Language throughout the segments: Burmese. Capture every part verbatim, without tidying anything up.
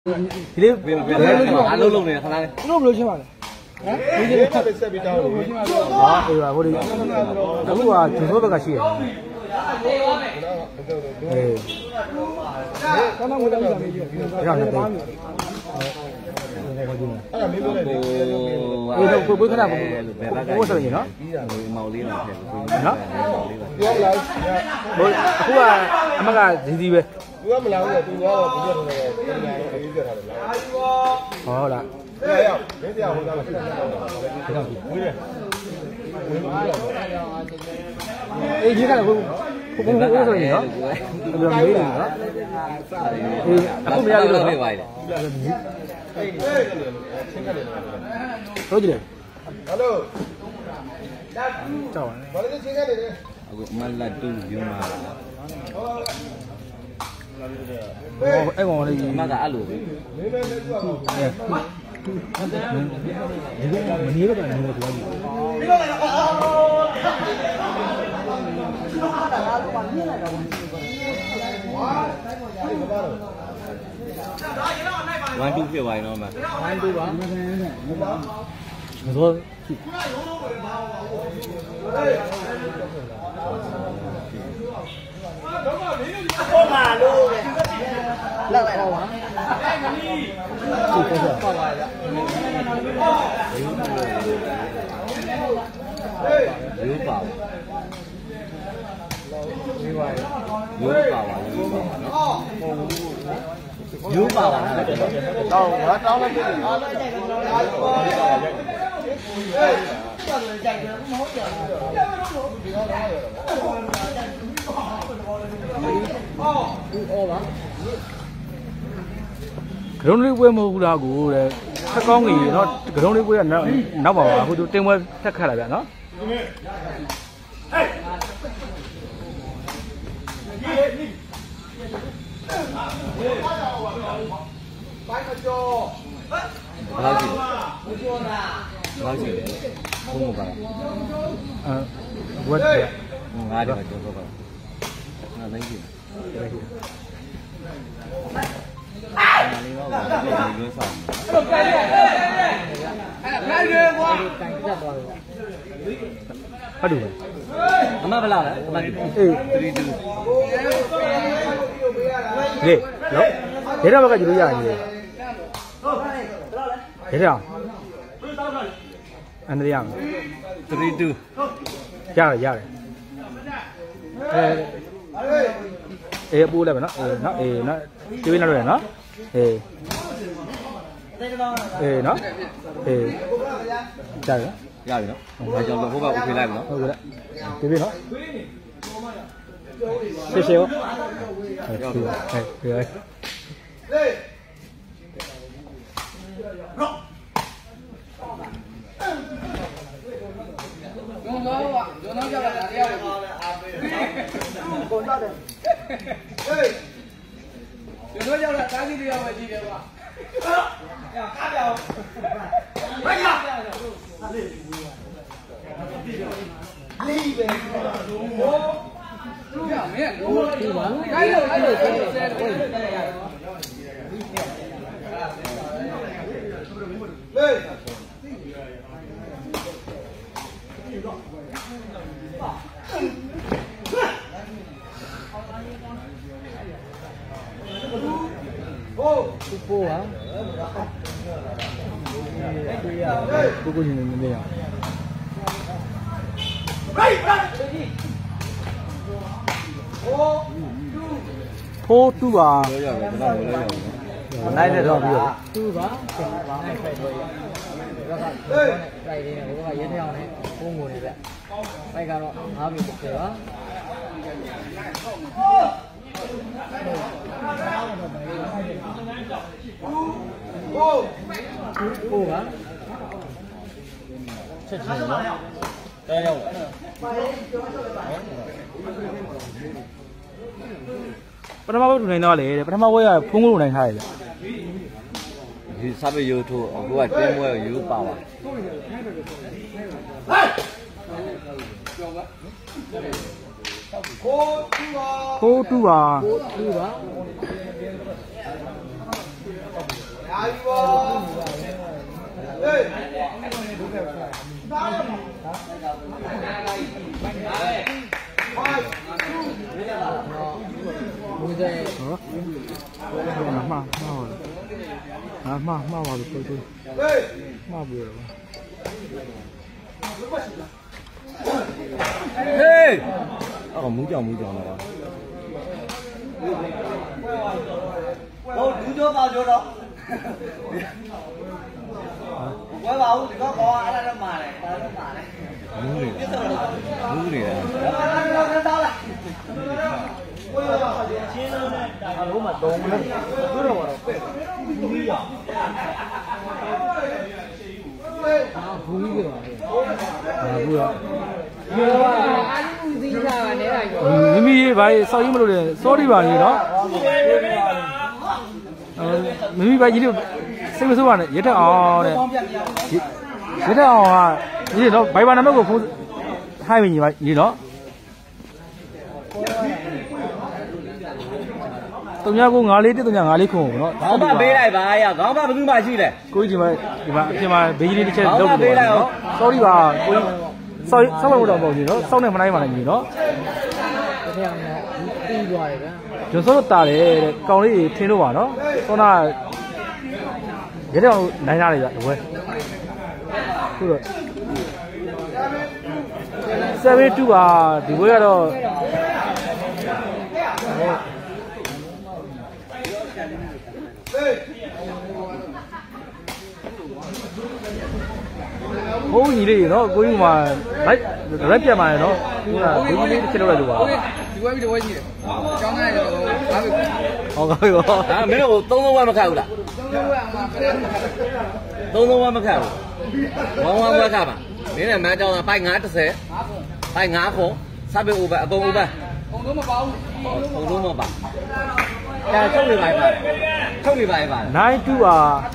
ဒီလေးအားလုံးလုံးနေခဏလေးလုံးမလို့ရှင်းပါလေဟမ်ဒီလေးဆက်ပြီးဆက်ပြီးတောင်းလို့ဟာအေးပါဟိုဒီအခုကဂျိုးဘက်ကရှိရအေးကောင်းမှမလုပ်ရဘူးအဲ့ဒါလည်းအဲ့ဒါမင်းပြောလိုက်တယ်အေးတော့ကိုကိုခဏကိုကိုဆိုရင်နော်မောင်လေးတော့ထဲကိုနော်ပြောလိုက်ဟိုအခုကအမကဒီဒီပဲသူကမလာဘူးသူကတော့ဒီလိုတော့တရားတော့အေးပြထားတယ်လားဟုတ်လားရရမင်းတရားဟိုသားမရှိတာတော့ဝေးတယ်အေးကြီးကလည်းကိုကိုကိုကိုဆိုရင်နော်ဘယ်လိုမေးလဲနော်အေးအခုမရဘူးလို့ပြောပါလေဟုတ်တယ်ဟယ်လိုကြောက်ပါဘာလို့ချင်းကနေလဲအခုမလတ်တူယူမှာအဲ့ကောင်လေးမကအဲ့လိုပဲမင်းပဲလက်ကွာဒီကမနေရတော့နေတော့ဒီလိုလေဝမ်တူဖြစ်သွားရင်တော့မှာဝမ်တူပါမစိုးပေါ်မှာလို့လောက်လိုက်တော့ပါပေါ်ပါရယူပါယူပါယူပါယူပါနော်ယူပါပါတောင်းငါတောင်းလိုက်တယ်အားလိုက်တယ်အားလိုက်တယ်ဟေးကြောက်တယ်ကြိုက်တယ်မဟုတ်ကြဘူးဒီတော့တော့အော်ပါကရုံးလေးပွဲမဟုတ်ဘူးလားကိုတဲ့ခက်ကောင်းကြီးနော်ကရုံးလေးပွဲကနောက်နောက်ပါပါဟိုသူတင်ပွဲထက်ခတ်လာဗျာနော်ဟေးပိုင်းမကျော်ဘာလို့လဲမကျော်တာဘာလို့လဲဘုံမပါအဲဝတ်တယ်ငါးတယ်ကျော်တော့ပါငါနိုင်ပြီအားလေးတော့ဒီလိုဆောင်အဲ့ကဲအဲ့အဲ့ရဲကွာတိုင်ပြတ်သွားတယ်ဟုတ်တယ်အမဘလားလဲအမအေး三二လေနော်ဒေတာဘက်ကကြည့်လို့ရတယ်ဒေတာအန်ဒရီယာ三二ရတယ်ရတယ်အဲအေးပိုးလိုက်ပါနော်အေးနော်အေးနော်ဒီဝင်းလောက်ရနော်အေးအေးနော်အေးကြားရရပြီနော်ဒါကြောင့်ဟိုဘက်ဦးဖေးလိုက်ပြီနော်ဟုတ်ကဲ့ဒီပြီနော်谢谢哦。哎，对，对。用手啊，用手叫他打掉。滚蛋的。对。用手叫他打起来要不几点吧？呀，打掉。快点。你呗。我。对吧？还有还有还有谁？对。哦，不播啊？对呀，不过你们没有。ဖိုးတူပါလို့ရတယ်ကျွန်တော်လည်းရတယ်မနိုင်တဲ့တော့ပြီးတော့တူပါနိုင်ခိုက်တော့ရဘက်ကတိုက်နေတယ်ဘက်ကရဲထအောင်နဲ့ပုံငုံနေပြတိုက်ကတော့ငါးပြီတစ်ခါပါဟိုးဟိုးပါချက်ချင်းနော်တဲရောက်ပထမဘက်ထူနိုင်တော့လေပထမဘက်ကဖုံးလို့နိုင်ထားတယ်ဗျဒီစားပဲရိုးထိုးအခုကတင်းပွဲရိုးပါပါခိုးတူပါခိုးတူပါခိုးတူပါ嘛嘛啊嘛嘛话就对对，嘛不了。嘿，哦，冇叫冇叫了吧？ 我煮咗爆咗咯。我話好，如果講啊，拉得埋嚟，拉得埋嚟。 冇嚟，冇嚟啊！ 老麥凍啦，嗰度話俾你啊！啊，好嘅喎。 啊，好啊。မိမိဘာစောက်ရင်မလို့လေစောရီပါနေနော်မိမိဘာကြီးတို့စိတ်မဆိုးပါနဲ့ရတက်အောင်တဲ့ရတက်အောင်ဟာဒီနော်ဘိုင်ဘာနံပါတ်ကိုဖုန်းထိုင်းပြီညီမညီနော်တုံညာကိုငါးလေးတစ်တုံညာငါးလေးခုံပေါ့နော်ခေါင်းမပေးလိုက်ပါရခေါင်းမဘယ်သူမှရှိလဲကိုကြီးဒီမှာဒီမှာအပြင်မှာဘေးကြီးလေးတစ်ချက်လုပ်ပြီးတော့နော် sorry ပါကိုကြီးစောက်စောက်လို့တော့မဟုတ်ဘူးနော်စောက်နေမနိုင်ပါနဲ့ညီနော်တစ်ထက်အောင်ပြီးသွားတယ်ဗျာဂျွန်စောလို့တာတယ်တဲ့ကောင်လေးထင်းလို့ပါနော်ခုနရဲတောင်နိုင်ရတယ်ဗျတပွဲခုတော့seven twoပါဒီပွဲကတော့ဟိုးညီလေးနော်ကိုကြီးကလိုက်ရက်ပြတ်มาနော်ခုနဘေးကြီးလေးတစ်ချက်လောက်လိုက်လို့ပါဒီဝဲပြီးဒီဝဲကြီးတယ်အကြောင်းသားရောငါပဲဟောကားပြီဟောဒါမင်းတို့သုံးလုံးဝမခတ်ဘူးလားသုံးလုံးဝအမှခက်သုံးလုံးဝမခတ်ဘူးဝမ်းဝမ်းဝဲခတ်ပါမင်းနဲ့မန်းကြောင်းသားပိုက်nine thirtyပိုက်nineခုစပ်ပြီး over အကုန် over အကုန်လုံးမပါဘူးအကုန်လုံးမပါအဲချုပ်နေပါပါချုပ်နေပါပါ nine twoပါ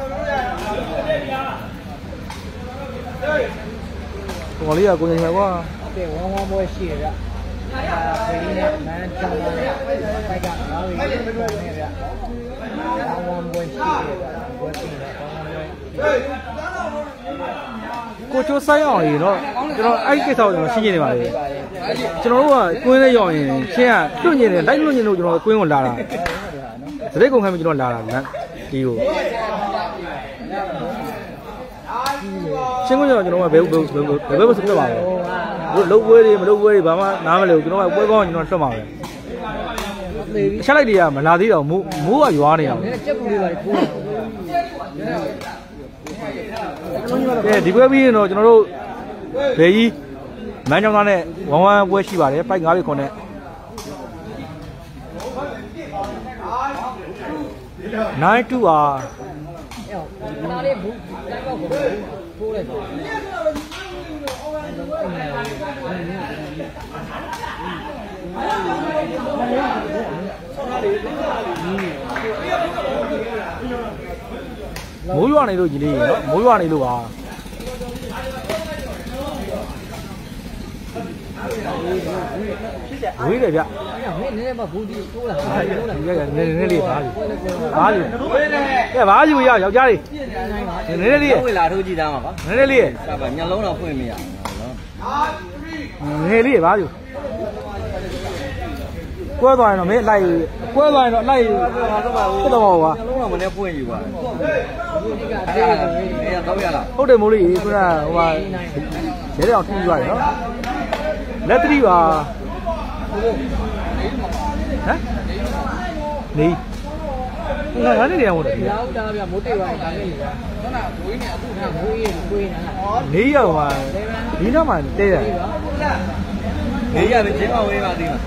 ဟိုလေးကကိုနေမှာကွာတဲ့ဝမ်းဝမ်းပွဲရှိရဗျအာဖေးနဲ့မန်းချောင်းသားနဲ့ဘိုက်ကငါးဝေးနဲ့ဗျဝမ်းဝမ်းပွဲရှိရဗျဘွယ်တင်တယ်ဝမ်းဝမ်းပွဲကိုချိုးဆိုင်အောင်ရေနော်ကျွန်တော်အဲ့ဒီကိစ္စကိုကျွန်တော်ရှင်းနေနေပါလေကျွန်တော်တို့ကကွင်းလေးရောက်ရင်ရှင်းကတွညင်တယ်လိုက်လွညင်လို့ကျွန်တော်ကွင်းကိုလာတာစရိတ်ကုန်ခံပြီးကျွန်တော်လာတာလမ်းဒီကိုရှင်းခွင့်ကျွန်တော်ကဘယ်ဘယ်ဘယ်ဘယ်ဘယ်ဆိုပြပါလဲလုံးပွဲတွေမလုံးပွဲတွေဘာမှနားမလဲဘူးကျွန်တော်ကပွဲကောင်းကျွန်တော်ထွက်မှာပဲချက်လိုက်တွေကမလာသေးတော့မိုးမိုးကရွာနေတာကြက်ပူလေးပါလေကိုကဲဒီပွဲပြီးရင်တော့ကျွန်တော်တို့ဘယ်ကြီးမန်းချောင်းသားနဲ့ဝမ်ဝမ်ပွဲရှိပါတယ်ပိုက်nineပြီခွန်နဲ့nine twoပါနားလေးဘူးလိုက်တော့ကိုထိုးလိုက်ပါမိုးရွာနေလို့ညီလေးနော်မိုးရွာနေလို့ပါဝေးတယ်ဗျမင်းနည်းနည်းမှဘူးဒီတိုးလာတိုးလာနည်းနည်းလေးပါဘာယူကဲဘာယူရယောက်ျားလေးနည်းနည်းလေးဝေလာထိုးကြည့်သားမှာပါနည်းနည်းလေးစပါညလုံးတော့ဖွင့်မရဘူးနော်နည်းနည်းလေးဘာယူကွဲသွားရင်တော့မင်းလိုက်ကွဲသွားရင်တော့လိုက်ဖြစ်တော့ပါကွာညလုံးတော့မနေ့ဖွင့်ယူပါအဲ့ဒါနေရတော့ရလားဟုတ်တယ်မိုးလေးခုနဟိုဟာရဲတောင်ထူးရတယ်နော်လက်သတိပါဟမ်နေငါငါနေတယ်ဟုတ်တယ်ရောက်တာဗျမိုးတိတ်ပါဒါလေးလေခုနဝေးနေအခုကဝေးရဝေးနေတာနေရောက်ပါဒီနောက်မှတဲတယ်နေရပဲကျင်းအောင်ဝေးပါသေးမှာ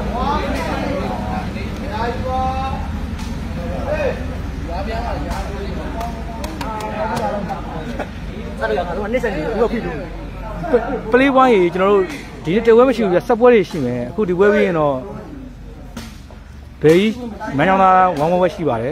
အဲ့ဒါကတော့နေစံကြီးဘုရားဖြစ်လို့ပလေးဝိုင်းကြီးကျွန်တော်တို့ဒီနေ့တဝဲမရှိဘူးပြဆက်ပွဲတွေရှိမယ်အခုဒီပွဲပြီးရင်တော့ဘေးမန်းချောင်းသားဝမ်းဝဲရှိပါတယ်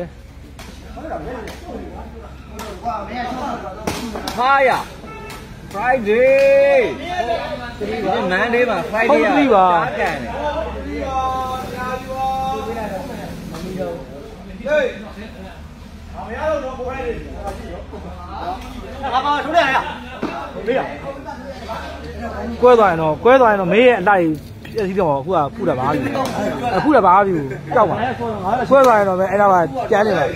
ဟာရ Friday ဒီမန်ဒေးမှာ Friday ရပါကန်တယ်ဟေးကွဲသွားရင်တော့ကွဲသွားရင်တော့မေးရဲ့အလိုက်ပြည့်စည်တော့အခုကဖုတာပါပြီအခုလည်းပါပြီကြောက်ပါကွဲသွားရင်တော့ပဲအဲ့ဒါကကျန်းနေပါ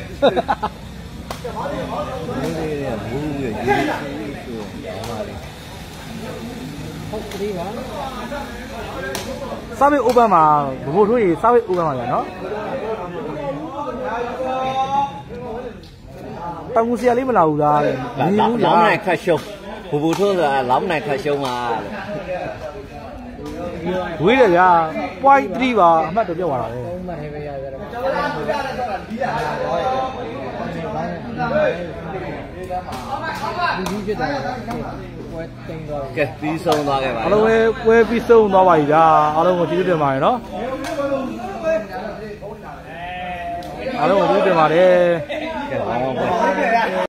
စာမေး open မှာဘို့ထိုးရေးစာမေး open မှာဗျာနော်တောင်ကူဆရာလေးမလာဘူးလားလောင်းနိုင်ခတ်ရှုံးဘူဘူထိုးဆိုတာလောင်းနိုင်ခတ်ရှုံးပါဝေးတယ်ဗျာ point three ပါအမှတ်တော့ပြောက်သွားတာပဲကဲပြီးဆုံးသွားခဲ့ပါအားလုံးပဲပွဲပြီးဆုံးသွားပါပြီဗျာအားလုံးကိုကျေးဇူးတင်ပါတယ်နော်အားလုံးကိုကျေးဇူးတင်ပါတယ်ကဲ